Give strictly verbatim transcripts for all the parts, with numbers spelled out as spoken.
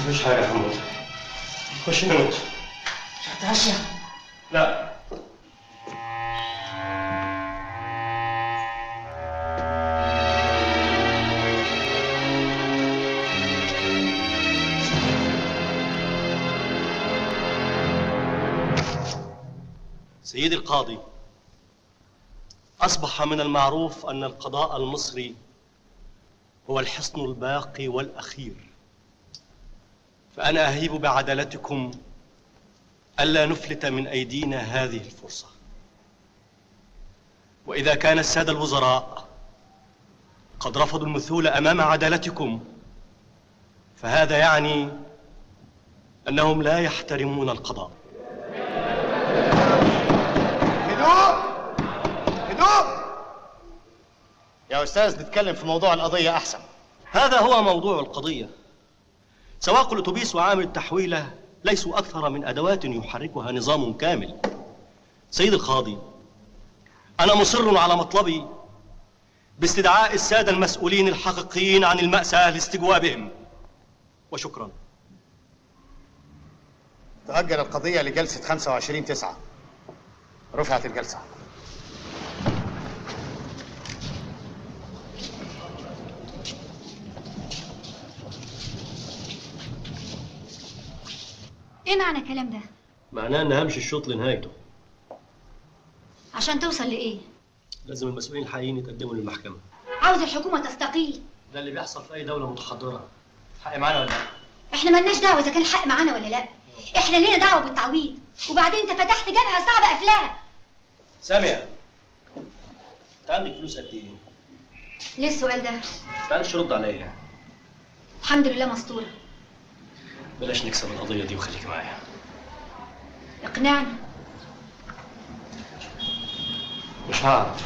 مفيش حاجة يا حمود. خش نموت. مش هتعشى؟ لا. سيدي القاضي، أصبح من المعروف أن القضاء المصري هو الحصن الباقي والأخير، فأنا أهيب بعدالتكم ألا نفلت من أيدينا هذه الفرصة. وإذا كان السادة الوزراء قد رفضوا المثول أمام عدالتكم فهذا يعني أنهم لا يحترمون القضاء. هدوء هدوء يا أستاذ، نتكلم في موضوع القضية أحسن. هذا هو موضوع القضية. سواق الأتوبيس وعامل التحويلة ليسوا أكثر من أدوات يحركها نظام كامل. سيد القاضي، أنا مصر على مطلبي باستدعاء السادة المسؤولين الحقيقيين عن المأساة لاستجوابهم، وشكرا. تؤجل القضية لجلسة خمسة وعشرين تسعة. رفعت الجلسة. ايه معنى الكلام ده؟ معناه ان همشي الشوط لنهايته. عشان توصل لايه؟ لازم المسؤولين الحقيقيين يتقدموا للمحكمة. عاوز الحكومة تستقيل. ده اللي بيحصل في اي دولة متحضرة. حق معانا ولا لا؟ احنا مالناش دعوة اذا كان الحق معانا ولا لا. احنا لينا دعوة بالتعويض، وبعدين انت فتحت جبهة صعبة قفلها. سامية، انت عندك فلوس قد ايه؟ ليه السؤال ده؟ معلش رد عليا. الحمد لله مستورة. بلاش نكسب القضية دي وخليك معايا. اقنعني. مش هعرف،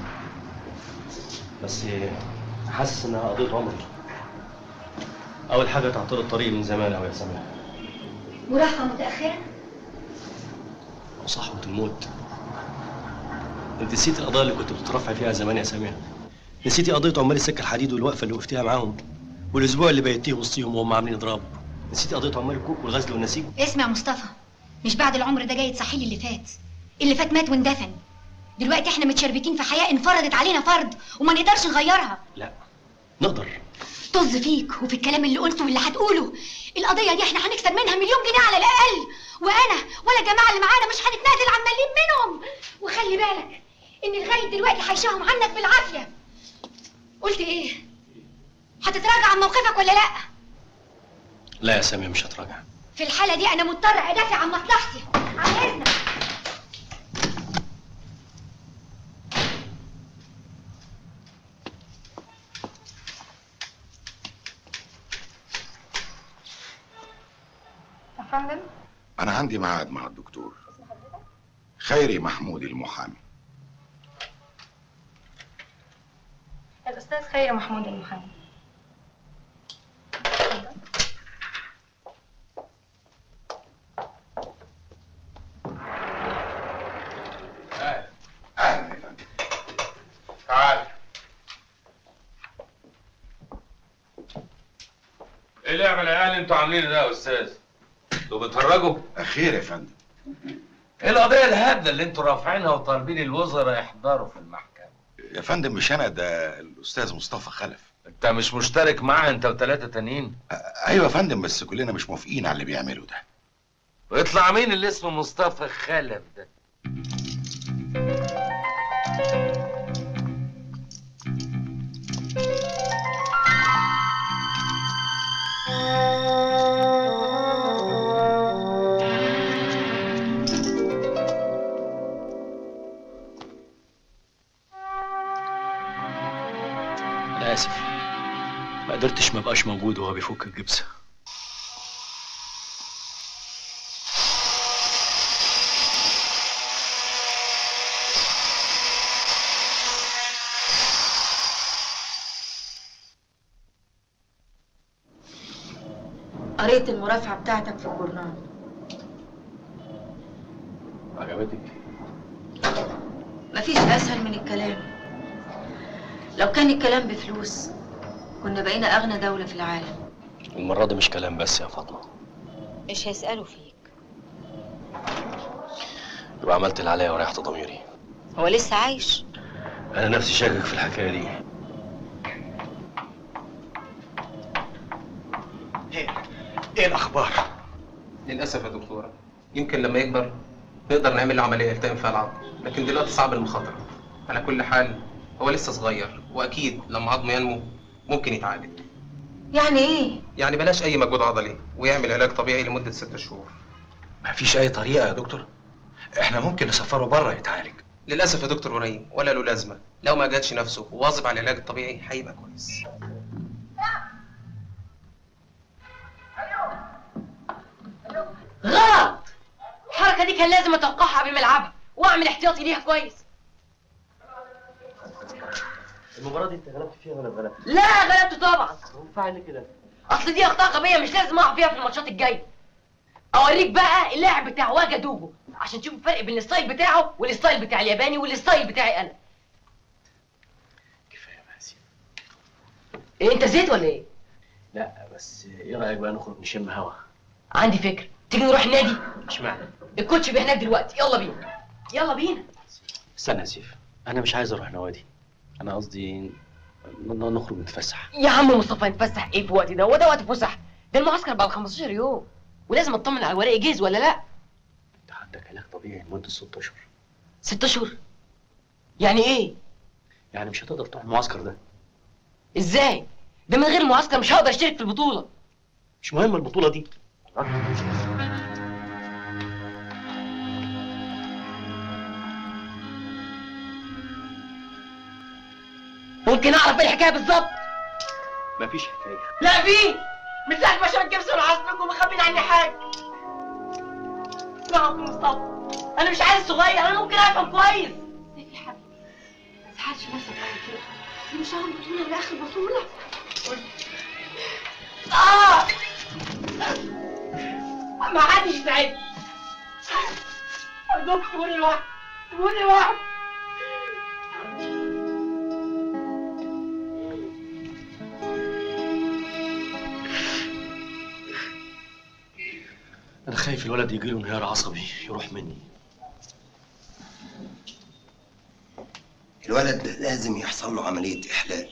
بس حاسس انها قضية عمري. أول حاجة تعطيل الطريق من زمان أوي يا سامية. مراهقة متأخرة؟ وصحوة الموت. أنت نسيتي القضايا اللي كنت بتترفع فيها زمان يا سامية؟ نسيتي قضية عمال السكة الحديد والوقفة اللي وقفتيها معاهم؟ والأسبوع اللي بيتيه وسطيهم وهم عاملين إضراب؟ نسيتي قضية عمال الكوك والغزل والنسيج؟ اسمع مصطفى، مش بعد العمر ده جاي تصحي لي اللي فات. اللي فات مات واندفن. دلوقتي احنا متشربكين في حياة انفرضت علينا فرض وما نقدرش نغيرها. لا، نقدر. طز فيك وفي الكلام اللي قلته واللي هتقوله. القضية دي احنا هنكسب منها مليون جنيه على الأقل، وأنا ولا الجماعة اللي معانا مش هنتنازل عن مليم منهم. وخلي بالك إن لغاية دلوقتي هيشاهم عنك بالعافية. قلت إيه؟ هتتراجع عن موقفك ولا لأ؟ لا يا سامية، مش هتراجع. في الحالة دي أنا مضطر أدافع عن مصلحتي. عن إذنك. فندم؟ أنا عندي ميعاد مع الدكتور خيري محمود المحامي. الأستاذ خيري محمود المحامي. أهلا أهلا يا فندم. تعال. إيه لعبة العيال انتوا عاملينه ده يا أستاذ؟ انتوا بتهرجوا؟ خير يا فندم. ايه القضية الهبلة اللي انتوا رافعينها وطالبين الوزراء يحضروا في المحكمة؟ يا فندم مش أنا، ده الأستاذ مصطفى خلف. انت مش مشترك معاه انت وثلاثة تانيين؟ أيوة يا فندم، بس كلنا مش موافقين على اللي بيعمله ده. ويطلع مين اللي اسمه مصطفى خلف ده؟ أنا آسف، ما قدرتش ما بقاش موجود وهو بيفك الجبسة. قريت المرافعة بتاعتك في الجورنال. عجبتك؟ مفيش أسهل من الكلام. لو كان الكلام بفلوس كنا بقينا أغنى دولة في العالم. المرة دي مش كلام بس يا فاطمة. مش هيسألوا فيك. يبقى عملت اللي عليا وريحت ضميري. هو لسه عايش؟ أنا نفسي شاكك في الحكاية دي. ايه ايه الاخبار؟ للاسف يا دكتوره، يمكن لما يكبر نقدر نعمل له عمليه يلتئم فيها العظم، لكن دلوقتي صعب المخاطره. على كل حال هو لسه صغير، واكيد لما عظمه ينمو ممكن يتعالج. يعني ايه؟ يعني بلاش اي مجهود عضلي ويعمل علاج طبيعي لمده ست شهور. مفيش اي طريقه يا دكتور؟ احنا ممكن نسفره بره يتعالج. للاسف يا دكتور وريم، ولا له لازمه. لو ما جاتش نفسه وواظب على العلاج الطبيعي هيبقى كويس. غلط. الحركه دي كان لازم اتوقعها قبل ما العبها واعمل احتياطي ليها كويس. المباراة دي انت غلبت فيها ولا غلبت؟ لا غلبت طبعا. فعلا كده. اصل دي اخطاء غبيه مش لازم اقع فيها في الماتشات الجايه. اوريك بقى اللاعب بتاع واجا دوجو عشان تشوف الفرق بين الستايل بتاعه والستايل بتاع الياباني والستايل بتاعي انا. كفايه بقى سيب. ايه انت زيت ولا ايه؟ لا بس ايه رايك بقى نخرج نشم هوا؟ عندي فكره، تيجي نروح النادي؟ اشمعنى؟ الكوتش بيه هناك دلوقتي، يلا بينا. يلا بينا. استنى يا سيف، انا مش عايز اروح نوادي. انا قصدي ن- نخرج نتفسح. يا عم مصطفى نتفسح ايه في وقت ده؟ هو ده وقت فسح؟ ده المعسكر بعد خمستاشر يوم ولازم اطمن على ورقي جاهز ولا لا؟ انت عندك علاج طبيعي لمده ست اشهر. ست اشهر؟ يعني ايه؟ يعني مش هتقدر تروح المعسكر ده. ازاي؟ ده من غير المعسكر مش هقدر اشترك في البطوله. مش مهم البطوله دي. ممكن اعرف ايه الحكايه بالظبط؟ مفيش حكايه. لا في، من ساعه ما شاف جيبسون وعصبكم مخبين عني حاجه. لا يا مصطفى، انا مش عايز صغير، انا ممكن افهم كويس. سيف يا حبيبي ما تزعلش نفسك على كده، دي مش اول بطوله ولا اخر بطوله. اه ما حدش يساعدني. ارجوك سيبوني لوحدي، سيبوني لوحدي. انا خايف الولد يجيله انهيار عصبي يروح مني. الولد لازم يحصل له عملية إحلال.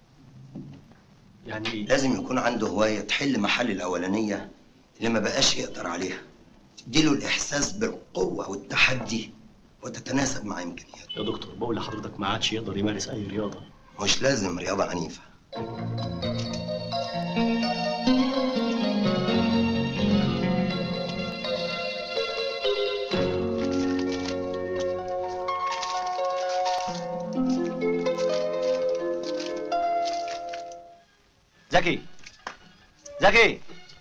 يعني ايه؟ لازم يكون عنده هواية تحل محل الأولانية اللي ما بقاش يقدر عليها. تديله الإحساس بالقوة والتحدي وتتناسب مع إمكانياته. يا دكتور بقول لحضرتك ما عادش يقدر يمارس أي رياضة. مش لازم رياضة عنيفة. زكي زكي.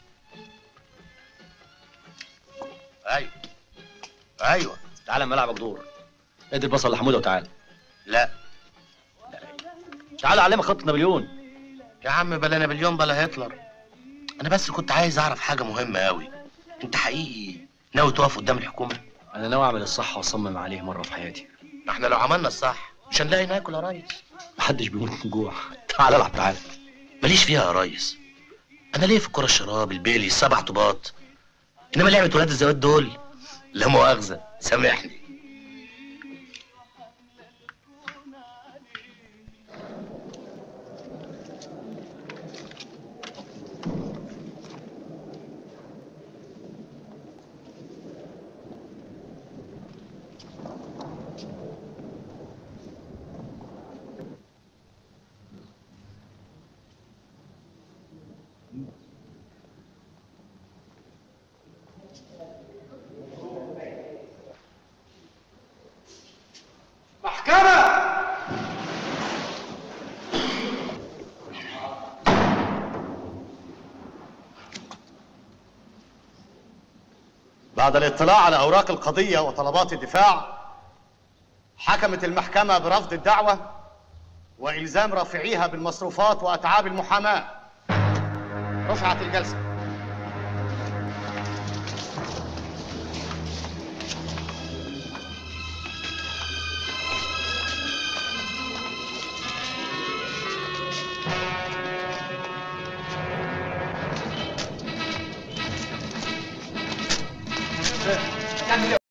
ايوه ايوه. تعالى ملعبك دور. ادي البصل لحموده وتعالى. لا تعالى اعلمك خط نابليون. يا عم بلا نابليون بلا هتلر. انا بس كنت عايز اعرف حاجه مهمه قوي. انت حقيقي ناوي تقف قدام الحكومه؟ انا ناوي اعمل الصح واصمم عليه مره في حياتي. ما احنا لو عملنا الصح مش هنلاقي ناكل يا ريس. محدش بيموت من جوع. تعالى العب تعالى. ماليش فيها يا ريس. انا ليه في الكره الشراب البيلي السبع طوبات، انما لعبه ولاد الزواد دول لا مؤاخذه سامحني. بعد الاطلاع على أوراق القضية وطلبات الدفاع، حكمت المحكمة برفض الدعوة وإلزام رافعيها بالمصروفات وأتعاب المحاماة. رفعت الجلسة. هتعمل ايه؟